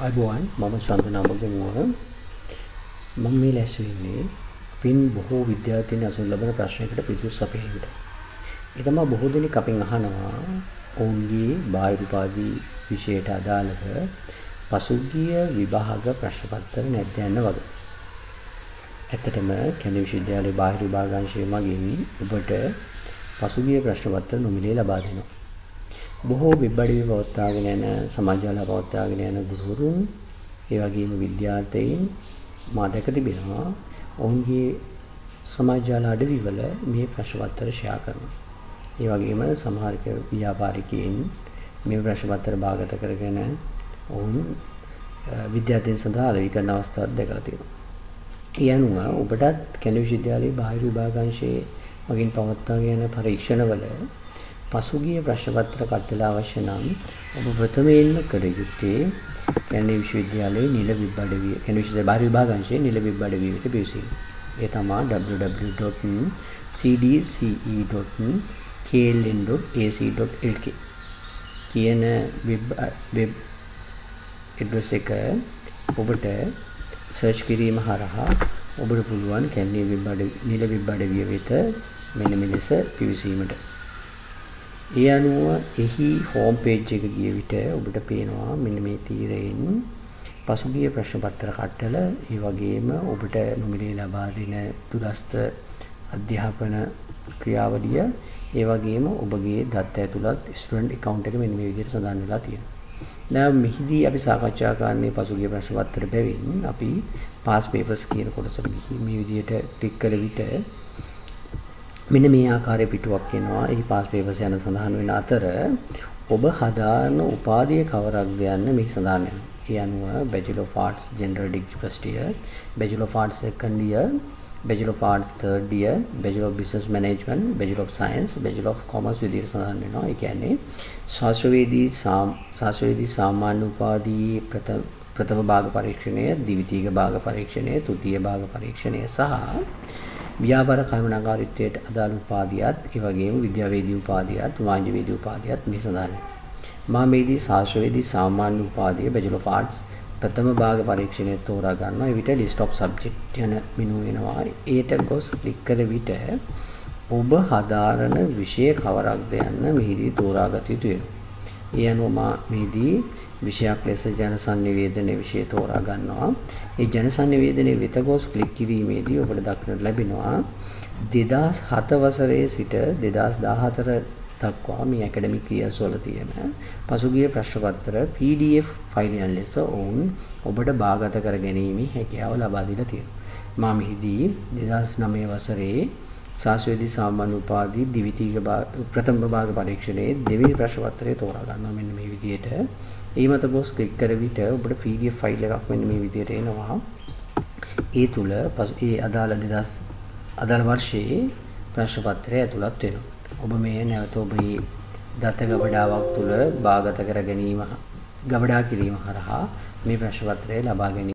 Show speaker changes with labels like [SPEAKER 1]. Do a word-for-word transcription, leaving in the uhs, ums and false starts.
[SPEAKER 1] අයිබෝවන් මම චන්දනාමගමුව මම මේ ලැස්ති වෙන්නේ පින් බොහෝ විද්‍යාර්ථීන් අසුන් ලබන ප්‍රශ්නයකට පිළිතුරු සපයීමට. ඒ තමයි බොහෝ දෙනෙක් අපෙන් අහනවා ඔවුන්ගේ බාහිර උපාධි විෂයට අදාළව පසුගිය විභාග ප්‍රශ්න පත්‍ර නැද්ද යන වගේ. ඇත්තටම කැලණි විශ්වවිද්‍යාලයේ බාහිර විභාගාංශය මගින් ඔබට පසුගිය ප්‍රශ්න පත්‍ර නොමිලේ ලබා දෙනවා. බොහෝ වෙබ්බඩේ පවත්වාගෙන යන සමාජාල පවත්වාගෙන යන ගුරුවරුන් ඒ වගේම විද්‍යාර්ථීන් මා දැක තිබෙනවා ඔවුන්ගේ සමාජාල අඩවිවල මේ ප්‍රශ්න පත්‍ර ෂෙයා කරනවා. ඒ වගේම සමහර ව්‍යාපාරිකයන් මේ ප්‍රශ්න පත්‍ර භාගත කරගෙන ඔවුන් විද්‍යාර්ථීන් සඳහා අලෙවි කරන අවස්ථාවක් දැකලා තියෙනවා. ඒ අනුව ඔබටත් කැලණි විශ්වවිද්‍යාලයේ බාහිර විභාගාංශයේ මගින් පවත්වාගෙන යන පරීක්ෂණවල පසුගිය ප්‍රශ්න පත්‍ර කඩලා අවශ්‍ය නම් ඔබ ප්‍රථමයෙන්ම කළ යුත්තේ කැලණි විශ්වවිද්‍යාලයේ නිල විභාගයේ කැලණි විශ්වවිද්‍යාලයේ බාහිර විභාගාංශයේ නිල විභාගයේ වෙත පිවිසීම. ඒ තමයි w w w dot c d c e dot k l n dot a c dot l k කියන වෙබ් වෙබ් ඇඩ්‍රස් එක ඔබට සර්ච් කිරීම හරහා ඔබට පුළුවන් කැලණි විභාග නිල විභාගයේ වෙත මෙන්න මෙලෙස පිවිසීමට. ඒ අනුව එහි හෝම් පේජ් එක ගිය විට ඔබට පේනවා මෙන්න මේ තීරයෙන් පසුගිය ප්‍රශ්න පත්‍ර කට්ටල ඒ වගේම ඔබට නොමිලේ ලබා දෙන දුරස්ත අධ්‍යාපන ක්‍රියාවලිය ඒ වගේම ඔබගේ දත්ත ඇතුළත් ස්ටුඩන්ට් account එක මෙන්න මේ විදිහට සඳහන් වෙලා තියෙනවා. දැන් මෙහිදී අපි සාකච්ඡා කරන්නේ පසුගිය ප්‍රශ්න පත්‍ර බැවින් අපි පාස් පේපර්ස් කියන කොටසට ගිහින් මේ විදිහට ක්ලික් කළ විට මෙන්න මේ ආකාරයේ පිටුවක් එනවා. එහි පාස් පේපර්ස් යන සඳහන් වෙන අතර ඔබ හදාන උපාධිය කවරක්ද යන්න මේ සඳහන් වෙනවා. ඒ අනුව Bachelor of Arts General Degree First Year, Bachelor of Arts Second Year, Bachelor of Arts Third Year, Bachelor of Business Management, Bachelor of Science, Bachelor of Commerce විදිහට සඳහන් වෙනවා. ඒ කියන්නේ ශාස්ත්‍රවේදී ශාස්ත්‍රවේදී සාමාන්‍ය උපාධි ප්‍රථම ප්‍රථම භාග පරීක්ෂණය, ද්විතීයික භාග පරීක්ෂණය, තෘතීය භාග පරීක්ෂණය සහ ව්‍යාපාර කළමනාකාරීත්වයට අදාළ උපාධියත් ඒ වගේම විද්‍යාවේදී උපාධියත් වාණිජ්‍යවේදී උපාධියත් මේ සඳහන් වෙනවා. මා මේදී ශාස්ත්‍රවේදී සාමාන්‍ය උපාධිය Bachelor of Arts ප්‍රථම භාග පරීක්ෂණය තෝරා ගන්නවා. ඒ විට list of subject යන මෙනු වෙනවා. ඒට ගොස් ක්ලික් කළ විට ඔබ හදාරන විෂය කවරක්ද යන්න මෙහිදී තෝරාගත යුතු වෙනවා. ඒ අනුව මා මේදී විෂයක් ලෙස ජන සංනිවේදනයේ විෂය තෝරා ගන්නවා. ඒ ජන සංනිවේදනයේ වෙත ගොස් ක්ලික් කිරීමේදී ඔබට දක්නට ලැබෙනවා දෙදාස් හත වසරේ සිට දෙදාස් දාහතර දක්වා මේ ඇකඩමික් ඉයර්ස් වල තියෙන පසුගිය ප්‍රශ්න පත්‍ර P D F ෆයිල් එකක් ලෙස ඔවුන් ඔබට බාගත කර ගැනීමේ හැකියාව ලබා දීලා තියෙනවා. මා මෙහිදී දෙදාස් නවය වසරේ ශාස්ත්‍රවේදී සාමාන්‍ය උපාධි ද්විතීයික ප්‍රථම භාග පරීක්ෂණයේ දෙවෙනි ප්‍රශ්න පත්‍රය තෝරා ගන්නවා. මෙන්න මේ විදිහට ඒ මත ගොස් ක්ලික් කර විට ඔබට P D F ෆයිල් එකක් මෙන්න මේ විදිහට එනවා. ඒ තුල ඒ අදාළ දෙදාස් අදාළ වර්ෂයේ ප්‍රශ්න පත්‍රය ඇතුළත් වෙනවා. ඔබ මේ නැවත ඔබේ දත ගබඩාවක් තුල භාගත කර ගැනීම ගබඩා කිරීම හරහා මේ ප්‍රශ්න පත්‍රය ලබා ගැනීම